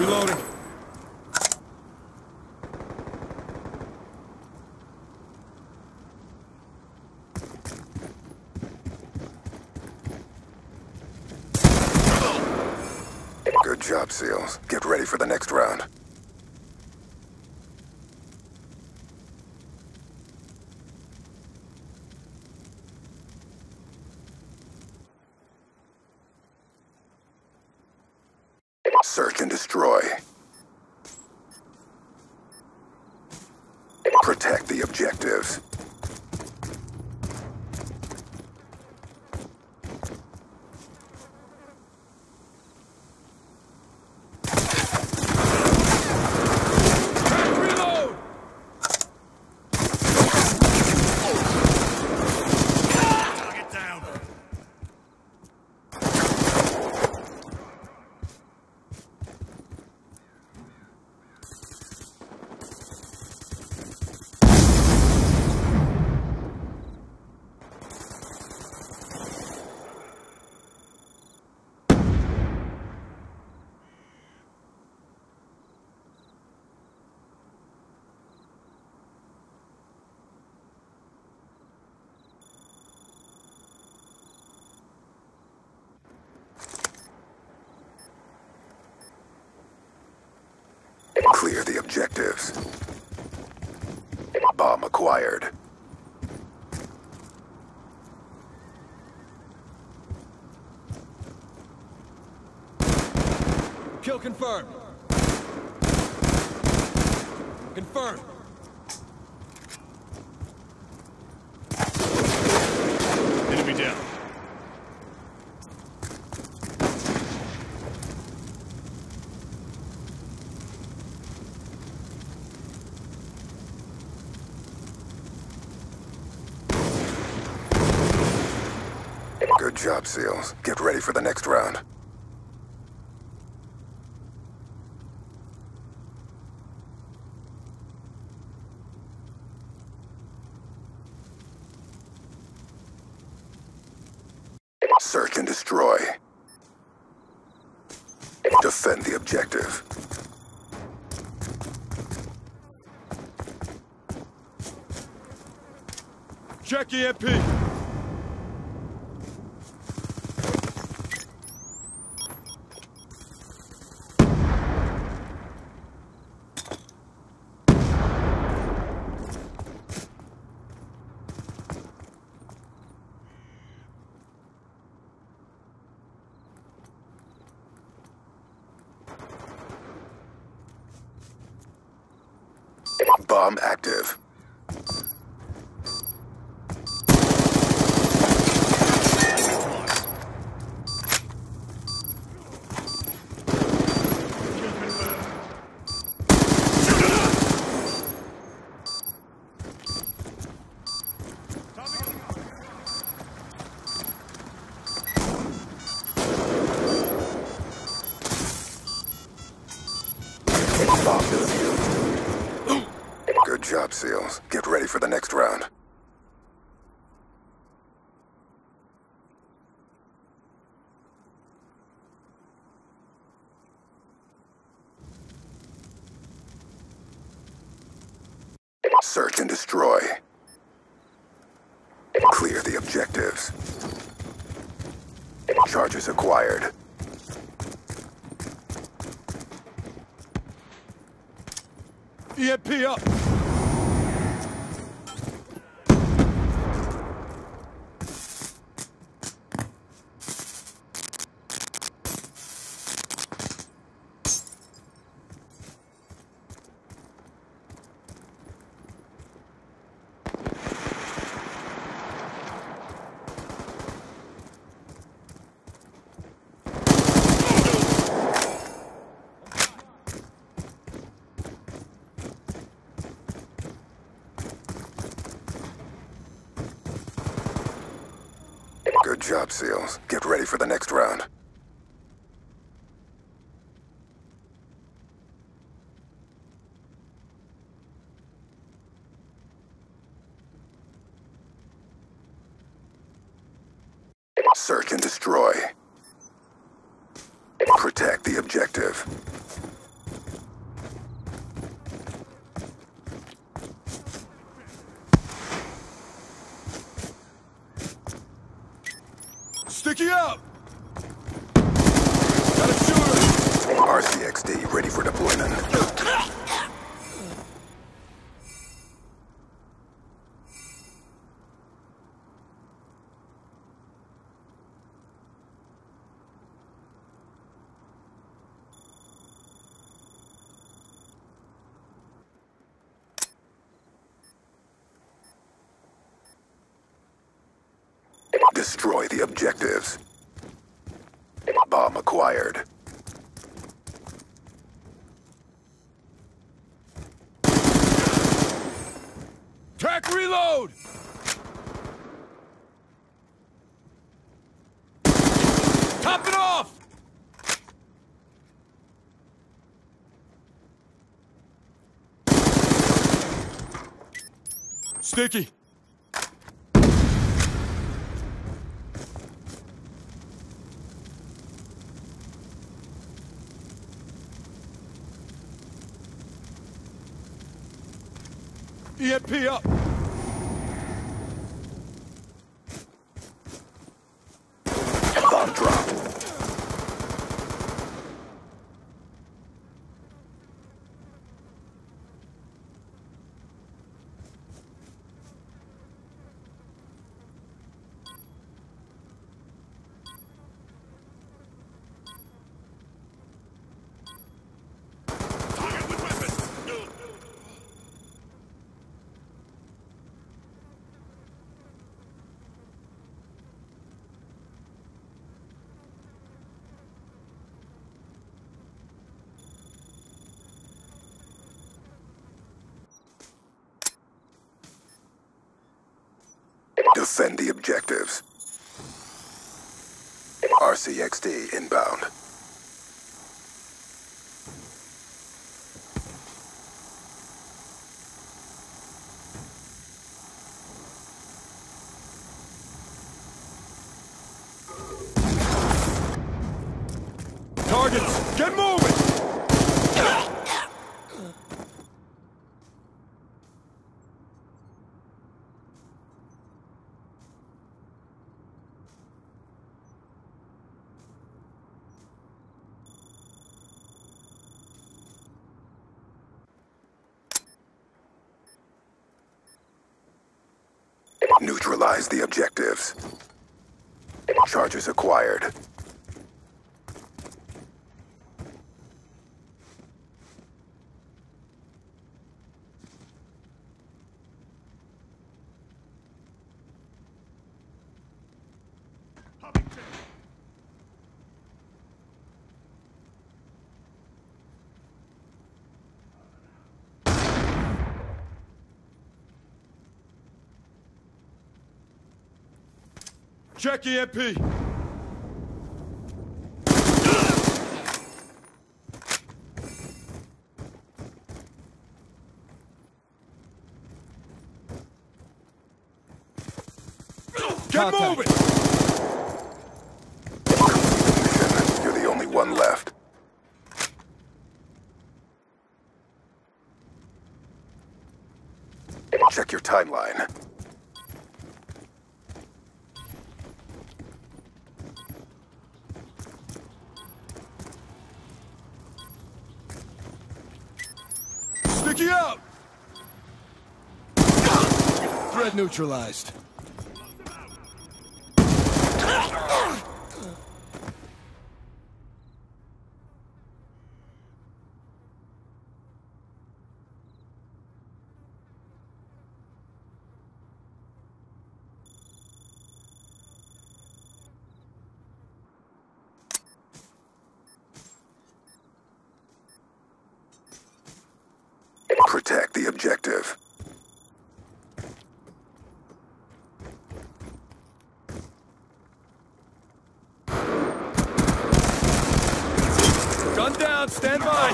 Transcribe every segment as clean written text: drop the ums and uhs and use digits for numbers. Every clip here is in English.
Reloading. Good job, SEALs. Get ready for the next round. Search and destroy. Protect the objectives. Reload! Target down. Clear the objectives. Bomb acquired. Kill confirmed. Confirmed. Enemy down. Good job, SEALs. Get ready for the next round. Search and destroy. Defend the objective. Check EMP. Bomb active. Bomb defused. Good job, SEALs. Get ready for the next round. Search and destroy. Clear the objectives. Charges acquired. EMP up. Good job, SEALs. Get ready for the next round. Search and destroy. Protect the objective. Sticky out! Got a shooter! RCXD ready for deployment. Destroy the objectives. Bomb acquired. Track reload! Top it off! Sticky! EMP up! Bomb drop. Target with weapon! Defend the objectives. RCXD inbound. Targets, get moving! Neutralize the objectives. Charges acquired. Check EMP! Get moving! You're the only one left. Check your timeline. Sticky out! Threat neutralized. Protect the objective. Gun down, stand by!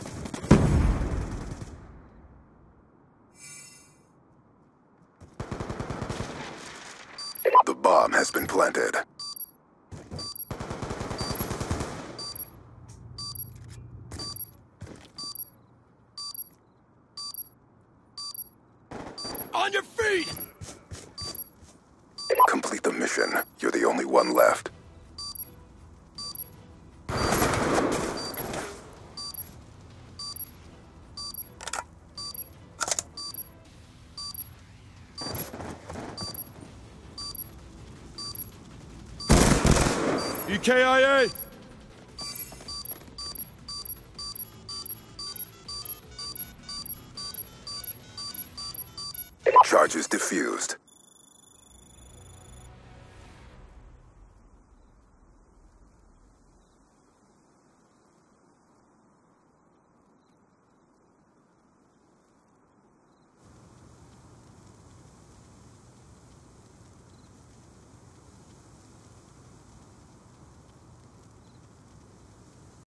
The bomb has been planted. On your feet! Complete the mission. You're the only one left. EKIA! Charges diffused.